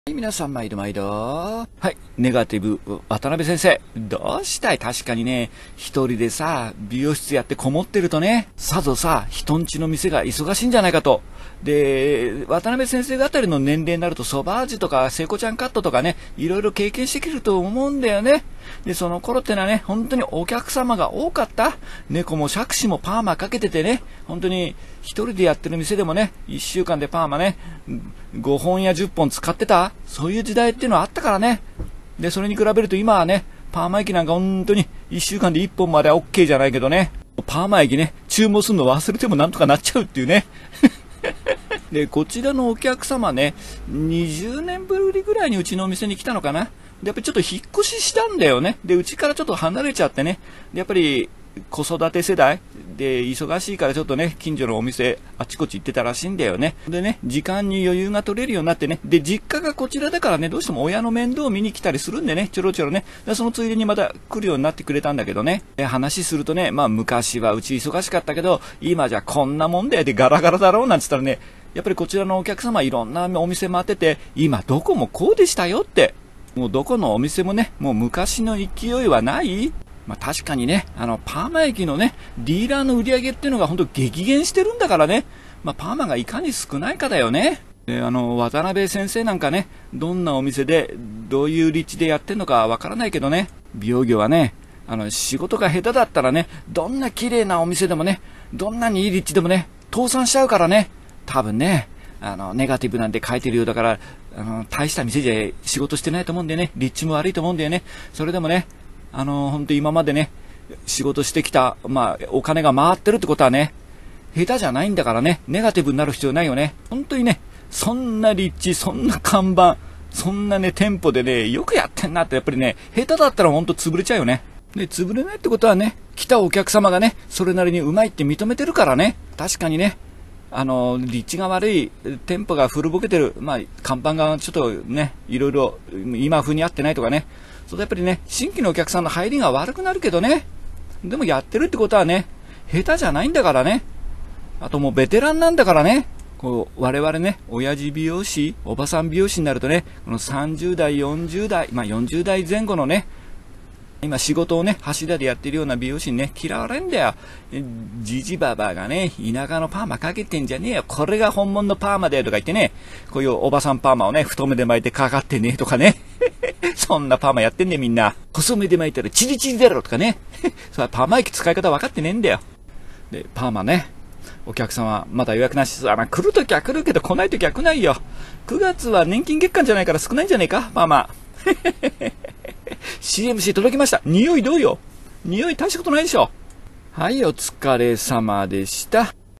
はい、皆さん毎度毎度。はい、ネガティブ、渡辺先生。どうしたい？確かにね、一人でさ、美容室やってこもってるとね、さぞさ、人んちの店が忙しいんじゃないかと。で、渡辺先生あたりの年齢になると、ソバージュとか、聖子ちゃんカットとかね、いろいろ経験してくると思うんだよね。で、その頃ってのはね、本当にお客様が多かった。猫も杓子もパーマかけててね、本当に一人でやってる店でもね、1週間でパーマね、5本や10本使ってた、そういう時代っていうのはあったからね。で、それに比べると今はね、パーマ液なんか本当に1週間で1本までは OK じゃないけどね、パーマ液ね、注文するの忘れてもなんとかなっちゃうっていうね。で、こちらのお客様ね、20年ぶりぐらいにうちのお店に来たのかな。で、やっぱりちょっと引っ越ししたんだよね。で、うちからちょっと離れちゃってね。で、やっぱり子育て世代で忙しいからちょっとね、近所のお店あちこち行ってたらしいんだよね。でね、時間に余裕が取れるようになってね。で、実家がこちらだからね、どうしても親の面倒を見に来たりするんでね、ちょろちょろね。で、そのついでにまた来るようになってくれたんだけどね。で、話するとね、まあ昔はうち忙しかったけど、今じゃこんなもんだよでガラガラだろうなんつったらね、やっぱりこちらのお客様いろんなお店回ってて、今どこもこうでしたよって。もうどこのお店もね、もう昔の勢いはない。まあ確かにね、パーマ液のね、ディーラーの売り上げっていうのが本当激減してるんだからね。まあパーマがいかに少ないかだよね。で、渡辺先生なんかね、どんなお店で、どういう立地でやってんのかわからないけどね、美容業はね、仕事が下手だったらね、どんな綺麗なお店でもね、どんなにいい立地でもね、倒産しちゃうからね。多分ね、ネガティブなんて書いてるようだから、大した店じゃ仕事してないと思うんだよね。立地も悪いと思うんだよね。それでもね、本当今までね、仕事してきた、まあ、お金が回ってるってことはね、下手じゃないんだからね、ネガティブになる必要ないよね。本当にね、そんな立地、そんな看板、そんなね、店舗でね、よくやってんなって、やっぱりね、下手だったら本当潰れちゃうよね。で、潰れないってことはね、来たお客様がね、それなりにうまいって認めてるからね、確かにね、立地が悪い、店舗が古ぼけてる、まあ、看板がちょっとね、いろいろ今風に合ってないとかね、そうやっぱりね、新規のお客さんの入りが悪くなるけどね、でもやってるってことはね、下手じゃないんだからね、あともうベテランなんだからね、こう、我々ね、親父美容師、おばさん美容師になるとね、この30代、40代、まあ40代前後のね、今仕事をね、柱でやってるような美容師にね、嫌われんだよ。じじばばがね、田舎のパーマかけてんじゃねえよ。これが本物のパーマだよとか言ってね、こういうおばさんパーマをね、太めで巻いてかかってねとかね。そんなパーマやってんねみんな。細めで巻いたらチリチリだろとかね。それパーマ液使い方分かってねえんだよ。で、パーマね。お客様、まだ予約なし。来るときは来るけど来ないときは来ないよ。9月は年金月間じゃないから少ないんじゃねえかパーマ。CMC 届きました。匂いどうよ？匂い大したことないでしょ。はい、お疲れ様でした。